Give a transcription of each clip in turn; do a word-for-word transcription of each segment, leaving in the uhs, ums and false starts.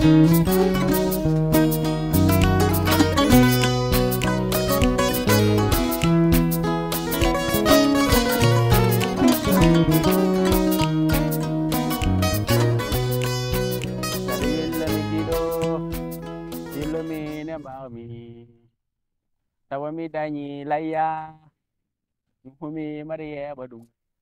Tawami dani laya humi mariya badum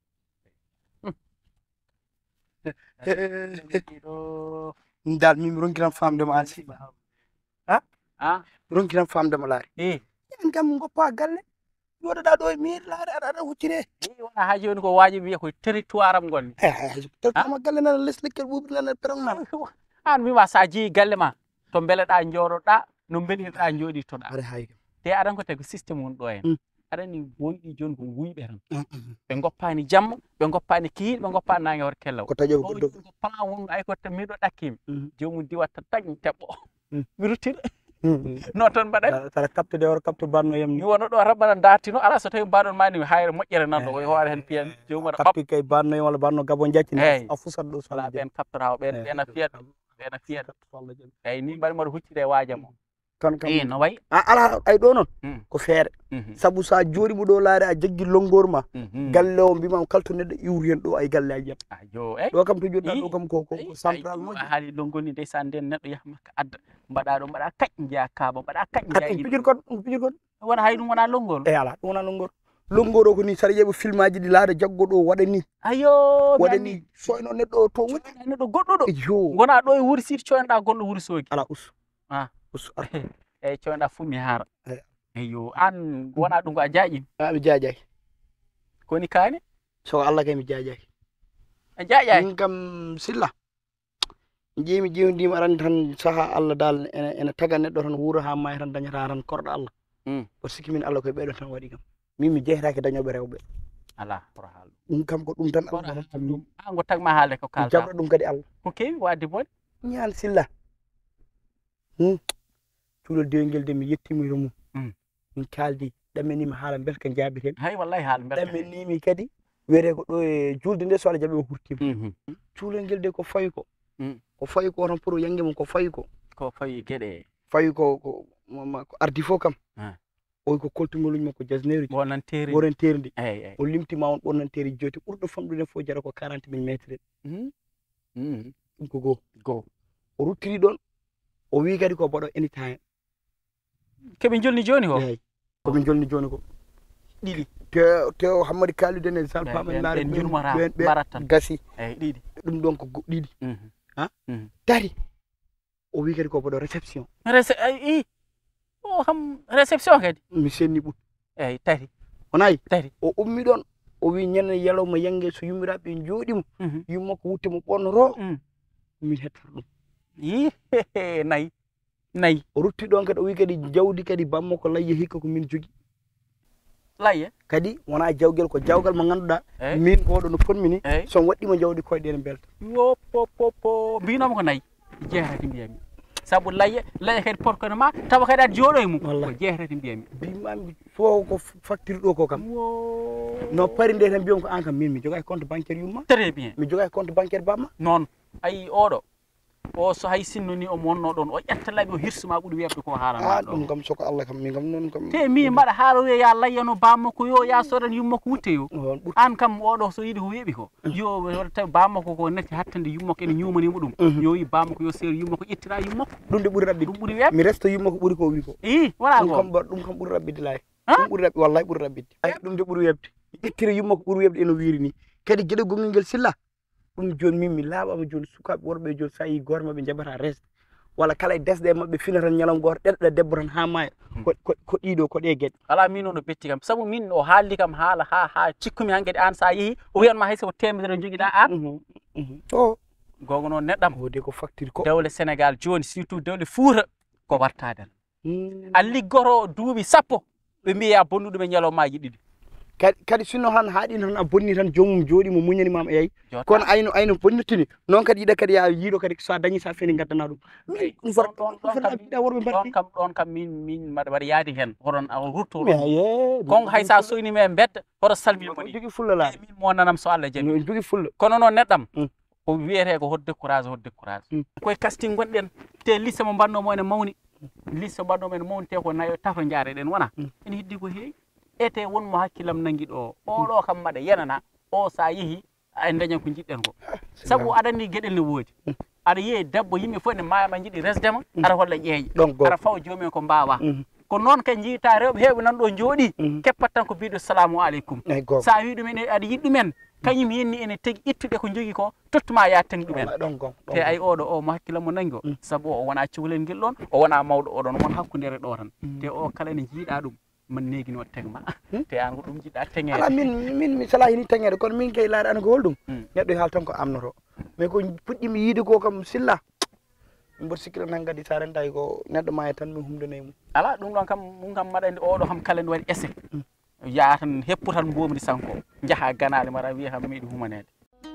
dal mi ronkiram famde mo alsi ha ha ronkiram famde mo laari eh en kam goppa galle yododa do e mir laare ada huccire eh wona ha joni ko waji wiya ko territoire am gonni eh territoire galle na les lekkel bubi na perong na an mi wa sa ji galle ma to beleda njoroda no belirda njodi to da are hay te adan ko tagu system won do en adani wonɗi joni ko wuyɓe tan ɓe goppani jamma ɓe goppani kihiɗe ɓe goppani nangue hor kellaw ko taƴo ko plan won ay ko miɗo ɗakkimi jomum diwatta tagni teɓɓo mi ruttira non tan mbaɗani tara captude hor captu banno yam mi wona ɗo rabbana dartino ala so tawi mbaɗon mani hayre moƴƴere nan ɗo koye hoore hen piyan jomum waɗa captu kay banno walla banno gabon jaccini a fusat ɗo sala ɓen capturawo ɓen ɓena fiyat ɓena fiyat eyyi ni mbaɗi mbaɗa huccide waajam o tan kam eh no way ala ay ɗo noon ko feere sabu sa jooɗimo ɗo laare a jaggi lonngor ma galle o mbimam kalto neɗɗo iwri hen ɗo ay galle a jiyat yo ey ɗo kam to joɗɗa ɗo kam ko ko central moƴƴi a haali lonngol ni ndeysan nden neɗɗo yaha makka adda mbaɗa ɗo mbaɗa kaƴ jeeya kaaba mbaɗa kaƴ jeeya pijir kon pijir kon wona hay ɗum wona lonngol e ala ɗum wona lonngol lonngol o ko ni saɗa ƴeeɓa film aji ɗi laare jaggo ɗo waɗa ni ayo waɗa ni soyno neɗɗo o to woni neɗɗo goɗɗo ɗo yo gona ɗo e wuuri siiti coynoɗa gonɗo wuuri sooki ala us ah us eyyi coynoɗa fuu mi haara eyyo an wona ɗum ko a jaaƴini a mi jaajaki koni kaani so Allah kay mi jaajaki a jaaƴaki min kam silla jeemi jeewndima aran tan saha Allah dal ene ene taga neɗɗo tan wuuro ha maayi tan dañata tan korɗo Allah o sikki min Allah koye ɓeɗon tan waɗi kam min mi jeeyatake dañoɓe rewɓe ala horo haal ɗum kam ko ɗum tan Allah ɗum an go tagma haalde ko kalta jabɗo ɗum kadi Allah ko kewi wadde bone ñaan silla cuulol dewngel de mi yettimiro mum min kaldi ɗammenimi haala belka jaabiten hay wallahi haala belka ɗammenimi kadi wiyete ko ɗo e julde nde so Allah jaɓi o hurtima cuulol ngel de ko fayi ko ko fayi ko tan pour yangue mum ko fayi ko ko fayi gueɗe fayi ko ko ardi fof kam oy ko koltugoluñ makko jasneru bonanteri bonanteri ndi eyyi eyyi o limtima on bonanteri joti ɓurɗo famɗude fof jara ko quarante mille métres ɗum ko goo goo o ruttiri ɗon o wi kadi ko baɗo anytime keɓe jolni joni ko eyyi komin jolni joni ko ɗiɗi te te o hammadi kaluden e sal pamen laare ɓen jurmata barat tan gasi eyyi ɗiɗi ɗum ɗon ko ɗiɗi ha tati o wi kadi ko baɗo réception rece i o ham réception kadi mi senni ɓut eyyi tati onayi tati o ummi ɗon o wi ñande yalawma yangue so yummiraɓe jooɗimo yumma ko wutte mo ɓonnoro min hettat ɗum yi nayi nayi o rutti ɗon kadi o wi kadi jawdi kadi bammo ko layya hikka ko min jogui layya kadi wona jawgel ko jawgal mo ganduɗa min oɗo no ponmi ni son waɗɗima jawdi koyɗe ne belta yo popopo mbinomo ko nayi jeetati mbiyami saabu layya layya kadi porkono ma tawa kadi aɗa jooɗo e mum ko jeetati mbiyami mbimami fo ko facture ɗo ko kam no pari nde tan mbiyam ko an kam min mi jogaki compte bancaire yumma très bien mi jogaki compte bancaire bamma noon ayi oɗo o so hay sinno ni o wonno ɗon o ƴetta laaɓi o hirsuma ɓuuri webde ko haalama ɗo ɗum kam soko Allah kam min kam noon kam te mi mbaɗa haala wiya ya layyano bammakko yo ya sodan yummakko wutte yo an kam oɗo so yiiɗi ko weeɓi ko yo waɗa tawi bammakko ko natti hattande yummakko ene ñumanimo ɗum yo wi bammakko yo seedo yummakko ƴettira yummakko ɗum de ɓuuri rabbide ɗum ɓuuri webde mi resta yummakko ɓuuri ko wi ko i wona ɗum kam ɗum kam ɓuuri rabbide laay ɗum ɓuuri rabbi wallahi ɓuuri rabbide ay ɗum de ɓuuri webde ƴettira yummakko ɓuuri webde eno wiiri ni kadi gueɗe gongol ngel silla ɗum joni min mi laaɓama joni sukaɓe worɓe joni sa yi goto mabɓe jaɓata resde walla kala e desɗe e mabɓe fina tan ñalawma goto ɗeɗɗo debbo tan ha maaya ko ɗiɗo ko ɗe gueɗe ala min o no betti kam saabu min o haaldi kam haala ha ha cikkumi han gueɗe an sa yeehi o wiyanma hayso ko temedere joguiɗa an o gogo noon neɗɗam o de ko facture ko dewle Sénégal joni surtout dewle Fouta ko wartadel a liggoto duuɓi sappo ɓe mbiya bonnuɗum e ñalawmaji ɗiɗi kadi kadi sinno han haaɗi tan a bonni tan jomum jooɗimo muñanimama e yayi kono ayno ayno bonnittini noon kadi yiɗa kadi ya yiiɗo kadi sa dañi sa feni gaddana ɗum ɗum fotɗa worɓe mbaɗi kam ɗon kam min min mbaɗa yaadi hen hoɗon a rutto konko hay sa soynimi e bedda hoto salmimo ɗi jogui fulla laa min mo nanam so Allah jaaɓi jogui fulla kono noon neɗɗam ko wiyete ko hot décourage hot décourage koye casting gonɗen te lisse mo bannomo ene mawni lisse bannomo ene mawni te ko nayo tato jaareɗen wona ene heddi ko heewi ete wonmo hakkillam nangi ɗo oɗo kam maɗa yenana o sa yeehi e dañan ko jiɗɗen ko sabu aɗa andi gueɗel ne woodi aɗa yiiye debbo yimɓe fof ne mama jiiɗi resdema aɗa holla ƴeeƴe aɗa fawa joomumen ko mbawa ko noon kay jiita rewɓe heewɓe nan ɗo jooɗi keppat tan ko mbiɗo salamu aleykum sa wi ɗumen aɗa yiɗi ɗumen kañum yenni ene tagi ittude ko jogui ko tottuma ya teng ɗumen te ay oɗo o mo hakkillam mo nangi o saabu o wona cukalel ngel ɗon o wona mawɗo oɗon won hakkudere ɗo tan te o kala ene jiiɗa ɗum man neguino tegma te an ko ɗum jiɗɗa teŋede ala min min mi sala hini teŋede kono min kay laare an ko holɗum neɗɗo haal tan ko amnoto mais ko puɗɗimi yiide ko kam silla mi mboɗo sikkira nan kadi sa rentayi ko neɗɗo maya tan mi humdanayi mum ala ɗum ɗon kam ɗum kam maɗa andi oɗo kam kala nde waɗi essai yaa tan heppu tan mbomri sanko jaaha ganale mara wiya kam meeɗi humanede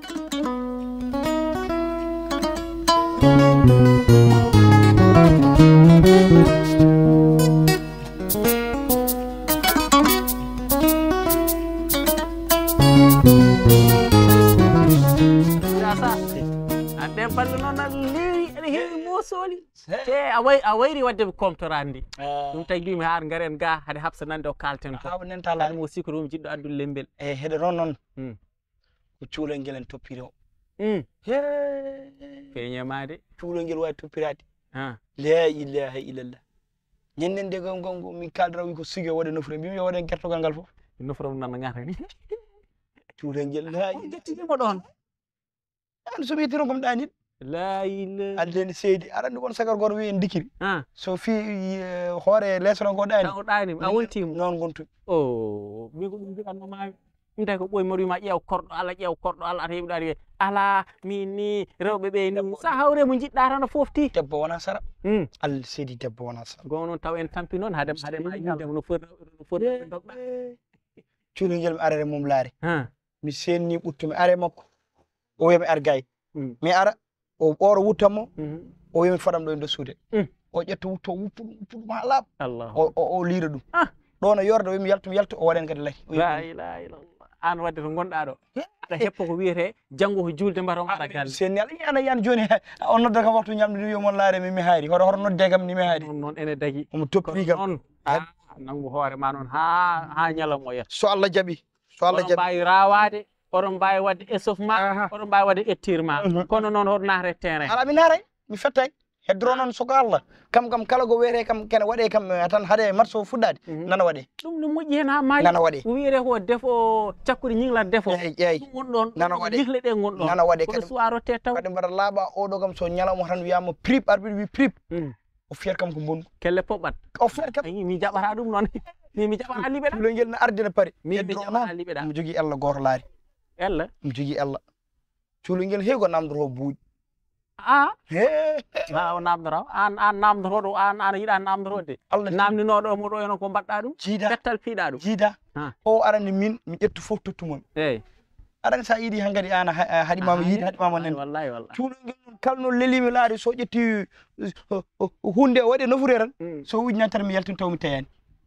ande balle noon aɗa lewi aɗa heewi mosoli te a way a wayri wadde comtorandi ɗum tagi mi har garen ga hade habsa nande o kalten ko haɗa mo sikko ɗum jiɗɗo addude lembel e heɗe ron noon ko cuulol ngel en toppiri o feeñemade cuulol ngel wawi toppirade la ilaha illallah ñanden nde gongo min kaldara wi ko sigue waɗe nofre mbimi yo waɗen gertogal ngal fof nofre mum nana ngata ni cuulol ngel la jettinimo ɗon an so wiyetino kom ɗanit la ilaha addeni seydi aɗa andi won sagar goto wi en dikiri so fi hoore lesoro ngo ɗani o ɗani a wontima noon gontumi o min ko ɗum jiɗannomami ɗum tawi ko ɓoye mbaɗa wima ƴeew korɗo Allah ƴeew korɗo Allah ata heɓi ɗaɗi wiye ala min ni rewɓe ɓe ni sa hawre mo jiɗɗa tan a fofti debbo wona sara Allah seydi debbo wona sara gon noon taw en tampi noon haade haade ma yidem no foti no foti dogɗa cuulol ngel mi arere mum laare mi senni ɓuttumi are makko o wiyami ar gay mi ara o ɓooro wuttanmo o wiyami foɗam ɗo e nder suude o ƴetta wutto wuppu ɗum wuppu ɗum ha laaɓa o liira ɗum ɗo no yorda wimi yaltu mi yaltu o waɗen kadi lay la ilaha illallah an wadde to gonɗa ɗo aɗa heppa ko wiyete janggo ko julde mbatom aɗa galle senni ala ana yiyani joni on nodda kam waktu ñamde ni wiyomon laare mi mi haari hoto hoto nodde kam ni mi haari noon ene dagui omo toppiri kam noon nanggu hoore ma noon ha ha ñalawma o yetta so Allah jaaɓi so Allah jaaɓi mbawi rawade oɗon mbawi wadde échauffement oɗon mbawi wadde étirement kono noon hoto naate terrain ala mi naaray mi fettay heddoro noon soko Allah kam kam kala ko wiyete kam kene waɗe kam tan haade match o fuɗɗade nana waɗe ɗum ne moƴƴi hen ha maayi nana waɗe ko wiyete ko defo cakkude ñinglat defo ƴeey ɗum won ɗon nana waɗe ñihle ɗe gon ɗon nana waɗe koɗo suwa rotte taw kadi mbaɗa laaɓa oɗo kam so ñalawma tan wiyama prip arbitre wi prip o fiyat kam ko bonɗum kelle poɓɓat o fiyat kam mi jaɓata ɗum noon mi mi jaɓata liɓe ɗa cuulol ngel no ardina paari mi mi jaɓata liɓe ɗa mi jogui Allah goto laari Allah mi jogui Allah cuulol ngel heewi namdoto buuɗi a ha o namdoto an an namdotoɗo an an yiiɗa namdotode namdinoɗo mo ɗo eno ko mbaɗɗa ɗum jiida fettal piiɗa ɗum jiida o arani min mi ƴettu fof tottumomi eyyi aɗani sa yiiɗi han kadi an haɗimama yiide haɗimama nande wallahi wallahi cuulol ngel noon kala no lelimi laari so ƴetti hunde waɗi nofure tan so ujunani tan mi yaltin taw mi tayani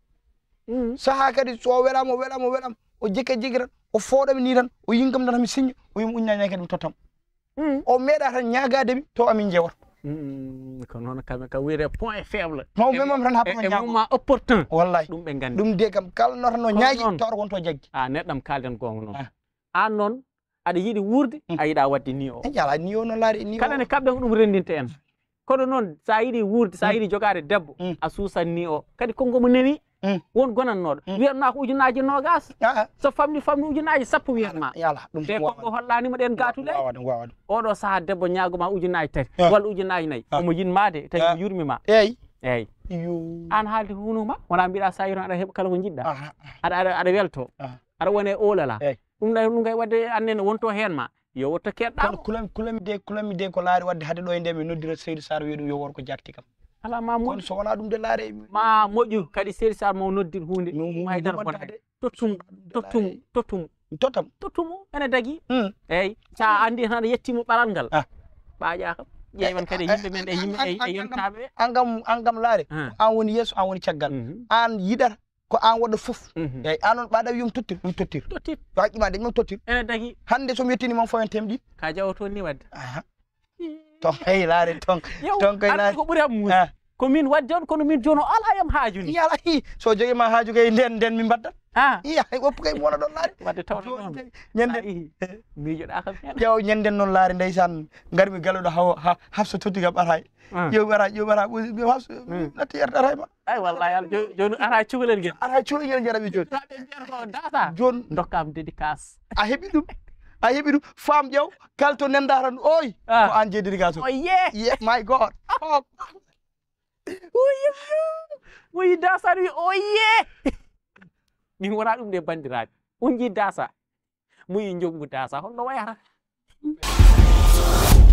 saaha kadi so welama o welama o welama o jikka jigui tan o fooɗami ni tan o yingam tan mi signa o wima uññani kadi mi tottam o meeɗa tan ñagademi to amin jewata ko noon kam kam wiyete point faible maw memam tan happa e moment opportun wallahi ɗum ɓe gandi ɗum de kam kala no tan no ñaagui tawata wonto jaggi a neɗɗam kalden gonga noon an noon aɗa yiiɗi wurde a yiiɗa wadde ni o ala ni o no laari ni kala ne kaɓɗen ko ɗum rendinte en kono noon sa yiiɗi wurde sa yiiɗi jogade debbo a suusan ni o kadi kongomo newi won gonannoɗo wiyatma ko ujunaji nogas so famɗi famɗi ujunaji sappo wiyatma te konko hollanima ɗen gatuɗe oɗo saaha debbo ñagoma ujunaji tati walla ujunaji nayyi omo yinmade tawi ko yurmima eyyi eyyi an haalde ko hunuma wona mbiɗa sa yiron aɗa heeɓa kala ko jiɗɗa aɗa aɗa aɗa welto aɗa wone olala ɗum ɗa ɗum kay wadde annene wonto hen ma yo wotto keɗɗa kulami kulami de kulami de ko laari wadde haade ɗo e nde mi noddira Seydou Sarr wiya ɗum yo wor ko jakti kam ala ma moƴƴu so wona ɗum de laare ma moƴƴu kadi Seydou Sarr mo noddir hunde haydara bonade tottum tottum tottum tottam tottumo ene dagui eyyi sa andi tan aɗa yettimo ɓaral ngal ɓaaƴa kam ƴeewen kadi yimɓe men e yimɓe e yontaɓe an kam an kam laare an woni yeeso an woni caggal an yiɗata ko an waɗɗo fof eyyi an on ɓaɗa wiyum tottir ɗum tottir tottir to haqqima dañi mom tottir ene dagui hande somi yettini mom foyen temɗi ka jawoto ni wadde ton hey laare ton ton koy laare ko ɓuri am muus ko min wadde on kono min jono ala yam haaju ni yala hi so jogi ma haaju kay nden nden mi mbaddat ha iya woppu kay wona ɗon laare wadde tawto ɗon ñande miijoɗa kam hen ƴeew ñanden noon laare ndeysan garmi galuɗo haw hafso tottiga ɓaray ƴeew ɓara ƴeew ɓara hafso natti yerde aray ma ay wallahi ala joni ara cukalel guel ara cukalel jaraɓe joni raɓe mbiyata ko data joni dokkam dédicace a heeɓi ɗum a heeɓi ɗum fam ƴeew kala to nenda tan oy ko an jeyi dédicace o oye ye my god oye oye dasa wi oye min wona ɗum de bandiraɓe on ji dasa muyi joggu dasa holno wayata